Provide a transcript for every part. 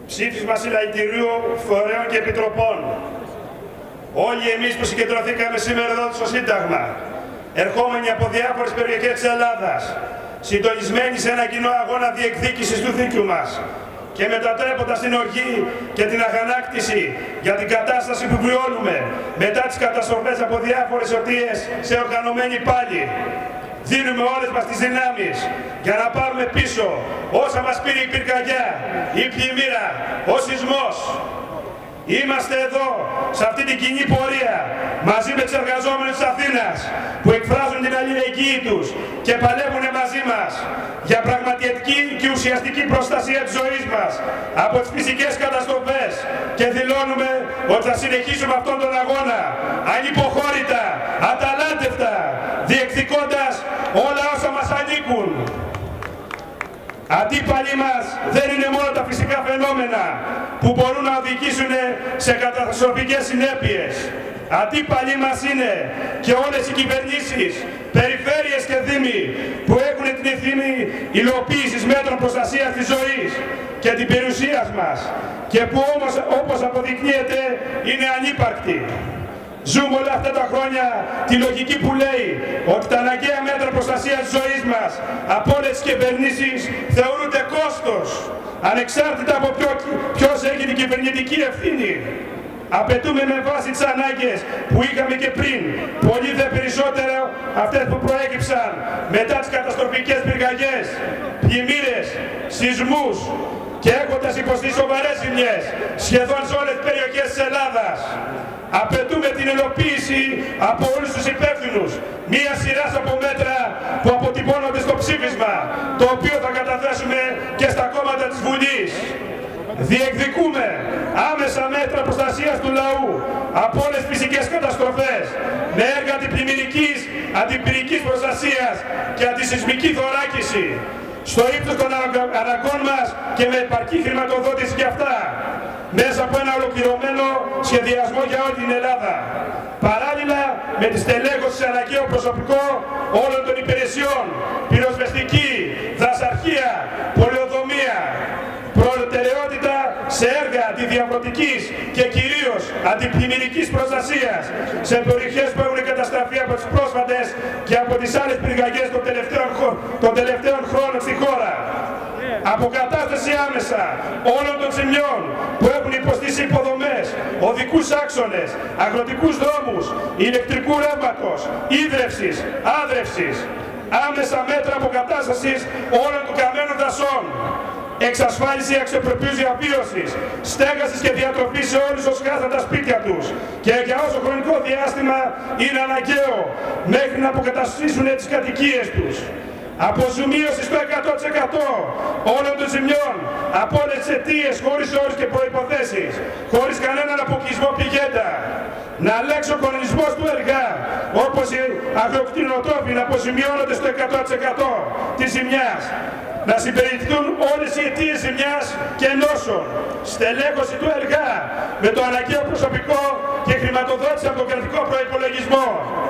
Ψήφισμα συλλαλητηρίου φορέων και επιτροπών. Όλοι εμείς που συγκεντρωθήκαμε σήμερα εδώ στο Σύνταγμα, ερχόμενοι από διάφορες περιοχές της Ελλάδας, συντονισμένοι σε ένα κοινό αγώνα διεκδίκησης του δίκαιου μας και μετατρέποντας την οργή και την αγανάκτηση για την κατάσταση που βιώνουμε μετά τις καταστροφές από διάφορες αιτίες σε οργανωμένη πάλη. Δίνουμε όλες μας τις δυνάμεις για να πάρουμε πίσω όσα μας πήρε η πυρκαγιά, η πλημμύρα, ο σεισμός. Είμαστε εδώ, σε αυτή την κοινή πορεία, μαζί με τους εργαζόμενους της Αθήνας, που εκφράζουν την αλληλεγγύη τους και παλεύουν μαζί μας για πραγματική και ουσιαστική προστασία της ζωής μας από τις φυσικές καταστροφές και δηλώνουμε ότι θα συνεχίσουμε αυτόν τον αγώνα ανυποχώρητα, αταλάντευτα, διεκδικώντας όλα όσα μας ανήκουν. Αντίπαλοι μας δεν είναι μόνο τα φυσικά φαινόμενα που μπορούν να οδηγήσουν σε καταστροφικές συνέπειες. Αντίπαλοι μας είναι και όλες οι κυβερνήσεις, περιφέρειες και δήμοι που έχουν την ευθύνη υλοποίησης μέτρων προστασίας της ζωής και την περιουσίας μας και που όμως, όπως αποδεικνύεται, είναι ανύπαρκτοι. Ζούμε όλα αυτά τα χρόνια τη λογική που λέει ότι τα αναγκαία μέτρα προστασίας της ζωής μας από όλες τις κυβερνήσεις θεωρούνται κόστος, ανεξάρτητα από ποιος έχει την κυβερνητική ευθύνη. Απαιτούμε με βάση τις ανάγκες που είχαμε και πριν, πολύ δε περισσότερο αυτές που προέκυψαν μετά τις καταστροφικές πυρκαγιές, πλημμύρες, σεισμούς και έχοντας υποστεί σοβαρές ζημιές σχεδόν σε όλες τις περιοχές της Ελλάδας. Απαιτούμε την υλοποίηση από όλους τους υπεύθυνους μία σειρά από μέτρα που αποτυπώνονται στο ψήφισμα, το οποίο θα καταθέσουμε και στα κόμματα της Βουλής. Διεκδικούμε άμεσα μέτρα προστασίας του λαού από όλες τις φυσικές καταστροφές με έργα αντιπυρικής προστασίας και αντισεισμική θωράκιση στο ύψος των αναγκών μας και με επαρκή χρηματοδότηση για αυτά, μέσα από ένα ολοκληρωμένο σχεδιασμό για όλη την Ελλάδα. Παράλληλα με τη στελέχωση σε αναγκαίο προσωπικό όλων των υπηρεσιών, πυροσβεστική, δασαρχία, πολεοδομία, προτεραιότητα σε έργα αντιδιαβρωτικής και κυρίως αντιπλημμυρικής προστασίας σε περιοχές που έχουν καταστραφεί από τις πρόσφατες και από τις άλλες πυρκαγιές των τελευταίων χρόνων στη χώρα. Αποκατάσταση άμεσα όλων των ζημιών που έχουν υποστεί σε υποδομές, οδικούς άξονες, αγροτικούς δρόμους, ηλεκτρικού ρεύματος, ίδρευσης, άδρευσης. Άμεσα μέτρα αποκατάστασης όλων των καμένων δασών. Εξασφάλιση αξιοπρεπούς διαβίωσης, στέγασης και διατροφής σε όλους όσους χάσαν τα σπίτια τους και για όσο χρονικό διάστημα είναι αναγκαίο μέχρι να αποκαταστήσουν τις κατοικίες τους. Αποζημίωση στο 100% όλων των ζημιών από όλες τις αιτίες, χωρίς όρους και προϋποθέσεις, χωρίς κανέναν αποκλεισμό πηγέντα. Να αλλάξει ο κανονισμός του ΕΡΓΑ, όπως οι αγροκτηνοτρόφοι να αποζημιώνονται στο 100% της ζημιάς. Να συμπεριληφθούν όλες οι αιτίες ζημιάς και νόσων. Στελέχωση του ΕΡΓΑ με το αναγκαίο προσωπικό και χρηματοδότηση από τον κρατικό προϋπολογισμό.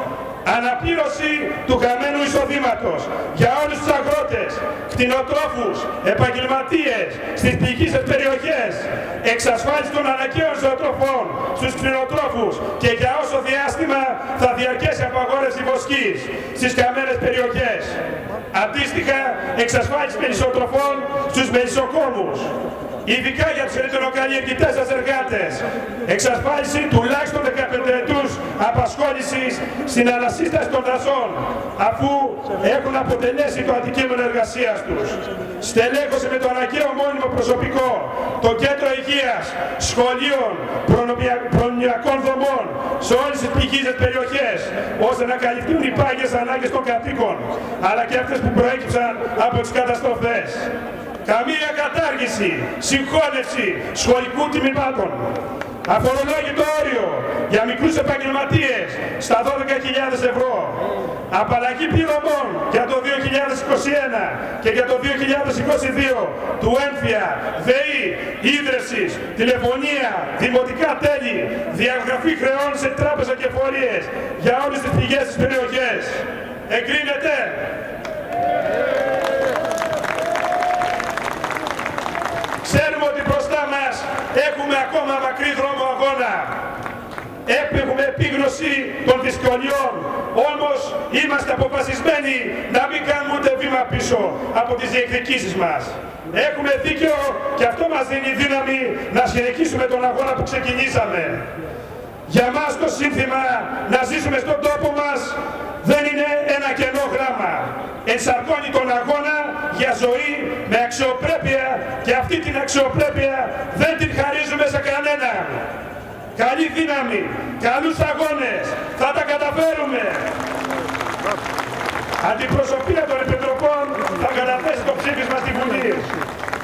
Αναπλήρωση του χαμένου εισοδήματος για όλους τους αγρότες, κτηνοτρόφους, επαγγελματίες στις πληγείσες περιοχές. Εξασφάλιση των αναγκαίων ζωοτροφών στους κτηνοτρόφους και για όσο διάστημα θα διαρκέσει απαγόρευση βοσκής στις χαμένες περιοχές. Αντίστοιχα, εξασφάλιση μελισσοτροφών στους μελισσοκόμους. Ειδικά για τους ελευθεροκαλλιεργητές εργάτες, εξασφάλιση τουλάχιστον 15 ετούς απασχόλησης στην ανασύσταση των δασών, αφού έχουν αποτελέσει το αντικείμενο εργασίας τους. Στελέχωση με το αναγκαίο μόνιμο προσωπικό, το κέντρο υγείας, σχολείων, προνομιακών δομών σε όλες τις πληγείσες περιοχές, ώστε να καλυφθούν οι πάγιες ανάγκες των κατοίκων, αλλά και αυτές που προέκυψαν από τις καταστροφές. Καμία κατάργηση, συγχώνευση σχολικού τμήματων. Αφορολόγητο όριο για μικρούς επαγγελματίες στα 12.000 ευρώ. Απαλλαγή πληρωμών για το 2021 και για το 2022 του έμφυα, ΔΕΗ, ίδρευσης, τηλεφωνία, δημοτικά τέλη, διαγραφή χρεών σε τράπεζα και φορείες για όλες τις πηγές της περιοχές. Εγκρίνεται. Ξέρουμε ότι μπροστά μας Έχουμε ακόμα μακρύ δρόμο αγώνα. Έχουμε επίγνωση των δυσκολιών, όμως είμαστε αποφασισμένοι να μην κάνουμε ούτε βήμα πίσω από τις διεκδικήσεις μας. Έχουμε δίκιο και αυτό μας δίνει δύναμη να συνεχίσουμε τον αγώνα που ξεκινήσαμε. Για μας το σύνθημα να ζήσουμε στον τόπο μας δεν είναι ένα κενό γράμμα. Ενσαρκώνει τον αγώνα για ζωή με αξιοπρέπεια και αυτή την αξιοπρέπεια δεν την χαρίζουμε σε κανέναν. Καλή δύναμη, καλούς αγώνες, θα τα καταφέρουμε. Αντιπροσωπεία των Επιτροπών θα καταθέσει το ψήφισμα στη Βουλή.